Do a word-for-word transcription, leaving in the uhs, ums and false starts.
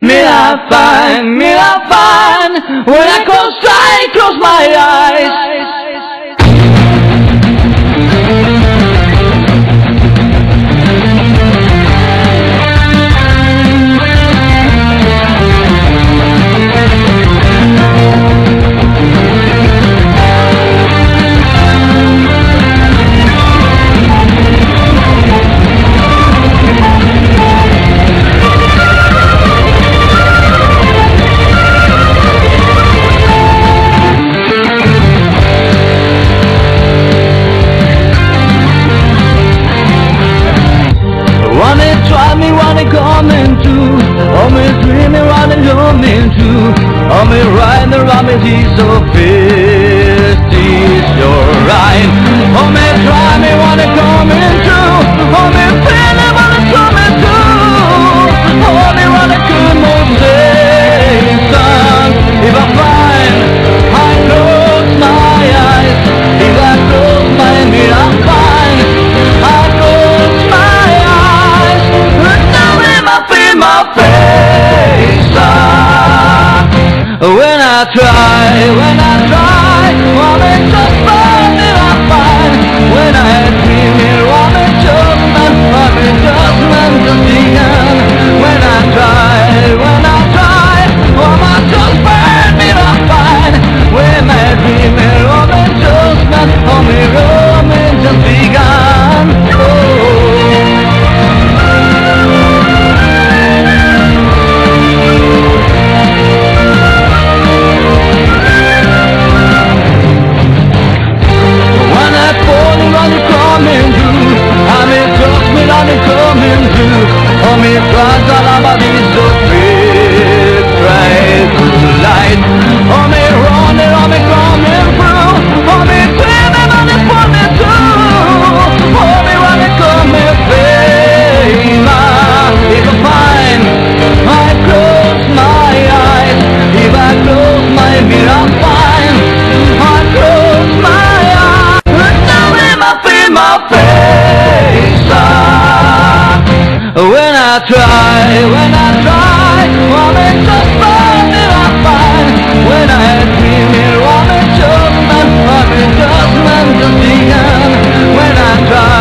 me I find, me I find, when I close, I close my eyes. Try me what I'm coming to, or me dreaming what I'm coming to, or me riding around me he's so fast, is your right. Or me try me what I'm coming to, or me feeling what I'm coming to, or me what I could not say, son. If I find, I close my eyes. If I close my eyes, I find, I close my eyes. My face, ah. When I try, when I try, what it just find it I find. When I dream it, what it just man, what it just man just began. When I try, when I try, what it just find it I find. When I dream it, what it just man, what it romance just began. Oh. Oh, me tries all about these so big, try to light. Oh, me running, oh, me coming through. Oh, me dreaming, oh, me pulling through. Oh, me running, coming fame. If I find, I close my eyes. If I close my mirror, I find, I close my eyes. Now in my face, my face. When I try, when I try, what it just find it I find. When I dream it, what it just man, what it just man just began. When I try.